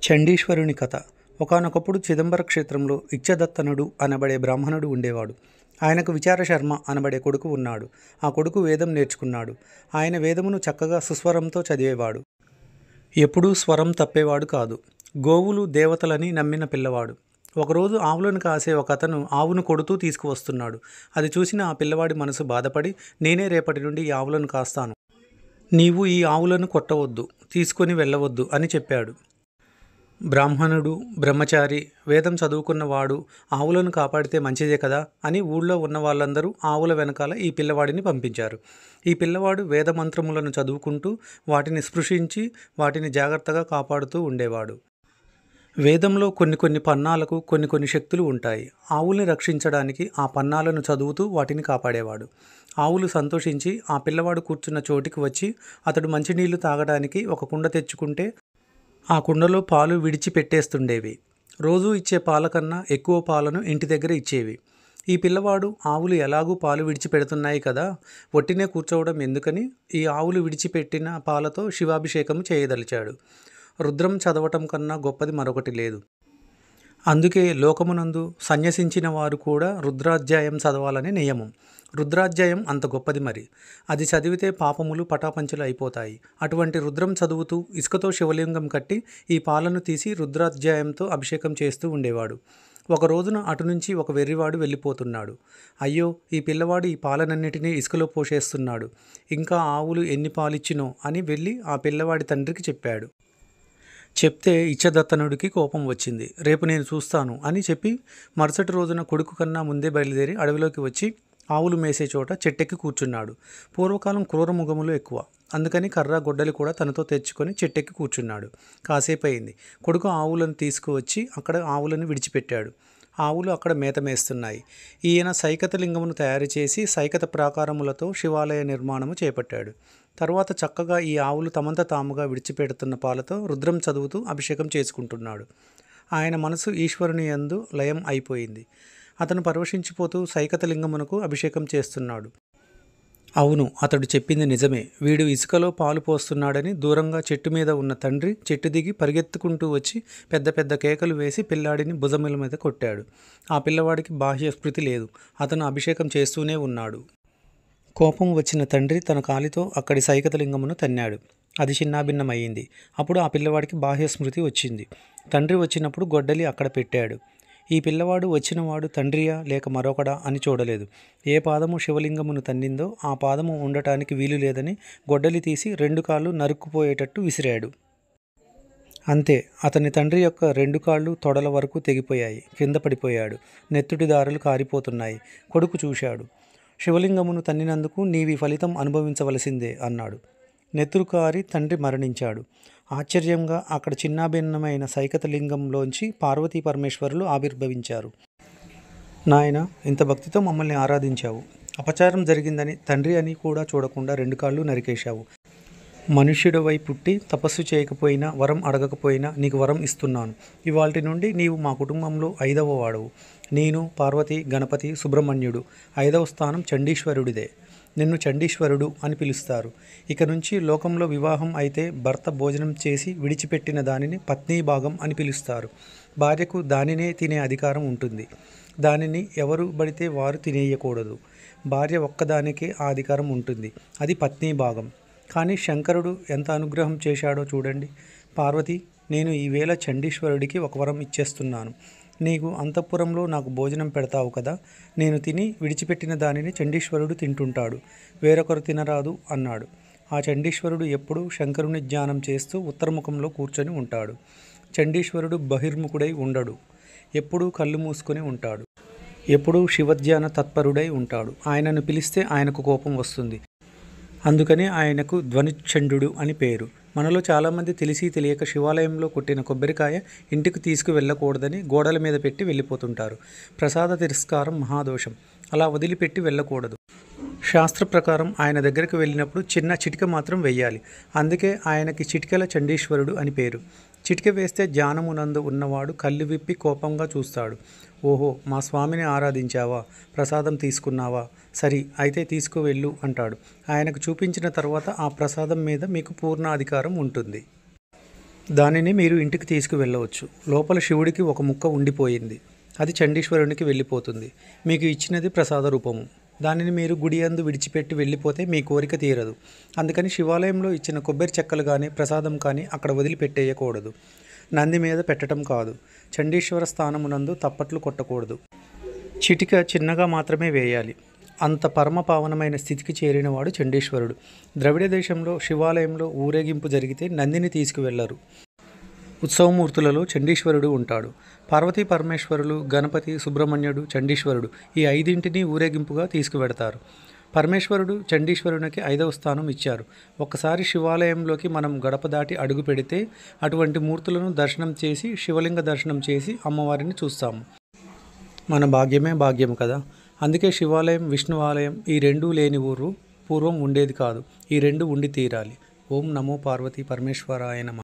చండీశ్వరుని కథ. ఒకానొకప్పుడు చిదంబర క్షేత్రంలో ఇచ్చదత్తనుడు అనబడే బ్రాహ్మణుడు ఉండేవాడు. ఆయనకు విచారశర్మ అనబడే కొడుకు ఉన్నాడు. ఆ కొడుకు వేదం నేర్చుకున్నాడు. ఆయన వేదమును చక్కగా సుస్వరంతో చదివేవాడు. ఎప్పుడూ స్వరం తప్పేవాడు కాదు. గోవులు దేవతలని నమ్మిన పిల్లవాడు. ఒకరోజు ఆవులను కాసే ఒకతను ఆవును కొడుతూ తీసుకువస్తున్నాడు. అది చూసిన ఆ పిల్లవాడి మనసు బాధపడి, నేనే రేపటి నుండి ఈ ఆవులను కాస్తాను. నీవు ఈ ఆవులను కొట్టవద్దు, తీసుకొని వెళ్ళవద్దు అని చెప్పాడు. బ్రాహ్మణుడు, బ్రహ్మచారి, వేదం చదువుకున్నవాడు ఆవులను కాపాడితే మంచిదే కదా అని ఊళ్ళో ఉన్న వాళ్ళందరూ ఆవుల వెనకాల ఈ పిల్లవాడిని పంపించారు. ఈ పిల్లవాడు వేదమంత్రములను చదువుకుంటూ వాటిని స్పృశించి వాటిని జాగ్రత్తగా కాపాడుతూ ఉండేవాడు. వేదంలో కొన్ని పన్నాలకు కొన్ని శక్తులు ఉంటాయి. ఆవుల్ని రక్షించడానికి ఆ పన్నాలను చదువుతూ వాటిని కాపాడేవాడు. ఆవులు సంతోషించి ఆ పిల్లవాడు కూర్చున్న చోటికి వచ్చి అతడు మంచినీళ్లు తాగడానికి ఒక కుండ తెచ్చుకుంటే ఆ కుండలో పాలు విడిచిపెట్టేస్తుండేవి. రోజూ ఇచ్చే పాల కన్నా ఎక్కువ పాలను ఇంటి దగ్గర ఇచ్చేవి. ఈ పిల్లవాడు ఆవులు ఎలాగూ పాలు విడిచిపెడుతున్నాయి కదా, ఒట్టినే కూర్చోవడం ఎందుకని ఈ ఆవులు విడిచిపెట్టిన పాలతో శివాభిషేకం చేయదలిచాడు. రుద్రం చదవటం కన్నా గొప్పది మరొకటి లేదు. అందుకే లోకమునందు సన్యసించిన వారు కూడా రుద్రాధ్యాయం చదవాలని నియమం. రుద్రాధ్యాయం అంత గొప్పది మరి. అది చదివితే పాపములు పటాపంచలు అయిపోతాయి. అటువంటి రుద్రం చదువుతూ ఇసుకతో శివలింగం కట్టి ఈ పాలను తీసి రుద్రాధ్యాయంతో అభిషేకం చేస్తూ ఉండేవాడు. ఒక రోజున అటు నుంచి ఒక వెర్రివాడు వెళ్ళిపోతున్నాడు. అయ్యో, ఈ పిల్లవాడు ఈ పాలనన్నిటినీ ఇసుకలో పోసేస్తున్నాడు. ఇంకా ఆవులు ఎన్ని పాలిచ్చినో అని వెళ్ళి ఆ పిల్లవాడి తండ్రికి చెప్పాడు. చెప్తే ఇచ్చదత్తనుడికి కోపం వచ్చింది. రేపు నేను చూస్తాను అని చెప్పి మరుసటి రోజున కొడుకు కన్నా ముందే బయలుదేరి అడవిలోకి వచ్చి ఆవులు మేసే చోట చెట్టెక్కి కూర్చున్నాడు. పూర్వకాలం క్రూరముఖములు ఎక్కువ. అందుకని కర్ర గొడ్డలి కూడా తనతో తెచ్చుకొని చెట్టెక్కి కూర్చున్నాడు. కాసేపు అయింది. కొడుకు ఆవులను తీసుకువచ్చి అక్కడ ఆవులను విడిచిపెట్టాడు. ఆవులు అక్కడ మేత మేస్తున్నాయి. ఈయన సైకత లింగమును తయారు చేసి సైకత ప్రాకారములతో శివాలయ నిర్మాణము చేపట్టాడు. తరువాత చక్కగా ఈ ఆవులు తమంత తాముగా విడిచిపెడుతున్న పాలతో రుద్రం చదువుతూ అభిషేకం చేసుకుంటున్నాడు. ఆయన మనసు ఈశ్వరుని యందు లయం అయిపోయింది. అతను పరవశించిపోతూ సైకత లింగమునకు అభిషేకం చేస్తున్నాడు. అవును, అతడు చెప్పింది నిజమే. వీడు ఇసుకలో పాలు పోస్తున్నాడని దూరంగా చెట్టు మీద ఉన్న తండ్రి చెట్టు దిగి పరిగెత్తుకుంటూ వచ్చి పెద్ద కేకలు వేసి పిల్లాడిని భుజముల మీద కొట్టాడు. ఆ పిల్లవాడికి బాహ్య స్మృతి లేదు. అతను అభిషేకం చేస్తూనే ఉన్నాడు. కోపం వచ్చిన తండ్రి తన కాలితో అక్కడి సైకత లింగమును తన్నాడు. అది చిన్నాభిన్నమయ్యింది. అప్పుడు ఆ పిల్లవాడికి బాహ్య స్మృతి వచ్చింది. తండ్రి వచ్చినప్పుడు గొడ్డలి అక్కడ పెట్టాడు. ఈ పిల్లవాడు వచ్చినవాడు తండ్రియా లేక మరొకడా అని చూడలేదు. ఏ పాదము శివలింగమును తన్నిందో ఆ పాదము ఉండటానికి వీలు లేదని గొడ్డలి తీసి 2 కాళ్ళు నరుక్కుపోయేటట్టు విసిరాడు. అంతే, అతని తండ్రి యొక్క 2 కాళ్ళు తొడల వరకు తెగిపోయాయి. కింద పడిపోయాడు. నెత్తుటి దారులు కారిపోతున్నాయి. కొడుకు చూశాడు. శివలింగమును తన్నినందుకు నీవి ఫలితం అనుభవించవలసిందే అన్నాడు. నెత్తురు కారి తండ్రి మరణించాడు. ఆశ్చర్యంగా అక్కడ చిన్నాభిన్నమైన సైకత లింగంలోంచి పార్వతీ పరమేశ్వరులు ఆవిర్భవించారు. నాయన, ఇంత భక్తితో మమ్మల్ని ఆరాధించావు. అపచారం జరిగిందని తండ్రి అని కూడా చూడకుండా 2 కాళ్ళు నరికేశావు. మనుష్యుడివై పుట్టి తపస్సు చేయకపోయినా వరం అడగకపోయినా నీకు వరం ఇస్తున్నాను. ఇవాల్టి నుండి నీవు మా కుటుంబంలో 5వ వాడవు. నేను, పార్వతి, గణపతి, సుబ్రహ్మణ్యుడు. 5వ స్థానం చండీశ్వరుడిదే. నిన్ను చండీశ్వరుడు అని పిలుస్తారు. ఇక నుంచి లోకంలో వివాహం అయితే భర్త భోజనం చేసి విడిచిపెట్టిన దానిని పత్నీభాగం అని పిలుస్తారు. భార్యకు దానినే తినే అధికారం ఉంటుంది. దానిని ఎవరు పడితే వారు తినేయకూడదు. భార్య ఒక్కదానికే ఆ అధికారం ఉంటుంది. అది పత్నీభాగం. కానీ శంకరుడు ఎంత అనుగ్రహం చేశాడో చూడండి. పార్వతి, నేను ఈవేళ చండీశ్వరుడికి ఒక వరం ఇచ్చేస్తున్నాను. నీకు అంతఃపురంలో నాకు భోజనం పెడతావు కదా, నేను తిని విడిచిపెట్టిన దానిని చండీశ్వరుడు తింటుంటాడు. వేరొకరు తినరాదు అన్నాడు. ఆ చండీశ్వరుడు ఎప్పుడూ శంకరుని ధ్యానం చేస్తూ ఉత్తరముఖంలో కూర్చొని ఉంటాడు. చండీశ్వరుడు బహిర్ముఖుడై ఉండడు. ఎప్పుడూ కళ్ళు మూసుకొని ఉంటాడు. ఎప్పుడూ శివధ్యాన తత్పరుడై ఉంటాడు. ఆయనను పిలిస్తే ఆయనకు కోపం వస్తుంది. అందుకని ఆయనకు ధ్వనిచండు అని పేరు. మనలో చాలామంది తెలిసి తెలియక శివాలయంలో కొట్టిన కొబ్బరికాయ ఇంటికి తీసుకువెళ్ళకూడదని గోడల మీద పెట్టి వెళ్ళిపోతుంటారు. ప్రసాద తిరస్కారం మహాదోషం. అలా వదిలిపెట్టి వెళ్ళకూడదు. శాస్త్ర ప్రకారం ఆయన దగ్గరికి వెళ్ళినప్పుడు చిన్న చిటిక మాత్రం వెయ్యాలి. అందుకే ఆయనకి చిటికెల చండీశ్వరుడు అని పేరు. చిటిక వేస్తే ధ్యానమునందు ఉన్నవాడు కళ్ళు విప్పి కోపంగా చూస్తాడు. ఓహో, మా స్వామిని ఆరాధించావా, ప్రసాదం తీసుకున్నావా, సరి అయితే తీసుకువెళ్ళు అంటాడు. ఆయనకు చూపించిన తర్వాత ఆ ప్రసాదం మీద మీకు పూర్ణ అధికారం ఉంటుంది. దానిని మీరు ఇంటికి తీసుకువెళ్ళవచ్చు. లోపల శివుడికి ఒక ముక్క ఉండిపోయింది. అది చండీశ్వరునికి వెళ్ళిపోతుంది. మీకు ఇచ్చినది ప్రసాద రూపము. దానిని మీరు గుడి యందు విడిచిపెట్టి వెళ్ళిపోతే మీ కోరిక తీరదు. అందుకని శివాలయంలో ఇచ్చిన కొబ్బరి చెక్కలు కానీ ప్రసాదం కానీ అక్కడ వదిలిపెట్టేయకూడదు. నంది మీద పెట్టడం కాదు. చండీశ్వర స్థానమునందు తప్పట్లు కొట్టకూడదు. చిటిక చిన్నగా మాత్రమే వేయాలి. అంత పరమ పావనమైన స్థితికి చేరినవాడు చండీశ్వరుడు. ద్రవిడ దేశంలో శివాలయంలో ఊరేగింపు జరిగితే నందిని తీసుకువెళ్లరు. ఉత్సవమూర్తులలో చండీశ్వరుడు ఉంటాడు. పార్వతీ పరమేశ్వరులు, గణపతి, సుబ్రహ్మణ్యుడు, చండీశ్వరుడు ఈ ఐదింటిని ఊరేగింపుగా తీసుకువెడతారు. పరమేశ్వరుడు చండీశ్వరునికి 5వ స్థానం ఇచ్చారు. ఒక్కసారి శివాలయంలోకి మనం గడప దాటి అడుగు పెడితే అటువంటి మూర్తులను దర్శనం చేసి శివలింగ దర్శనం చేసి అమ్మవారిని చూస్తాము. మన భాగ్యమే భాగ్యం కదా. అందుకే శివాలయం, విష్ణువాలయం ఈ రెండూ లేని ఊరు పూర్వం ఉండేది కాదు. ఈ రెండు ఉండి తీరాలి. ఓం నమో పార్వతీ పరమేశ్వరాయ నమః.